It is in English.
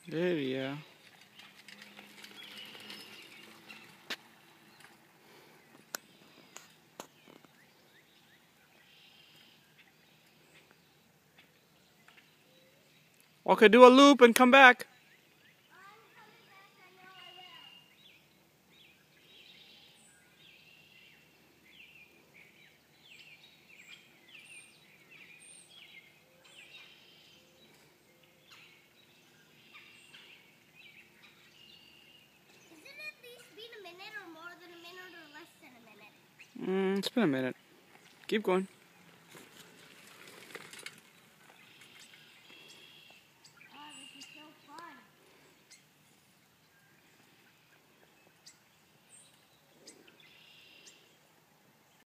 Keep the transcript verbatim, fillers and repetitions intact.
There, yeah. Okay, do a loop and come back. Mm, it's been a minute. Keep going.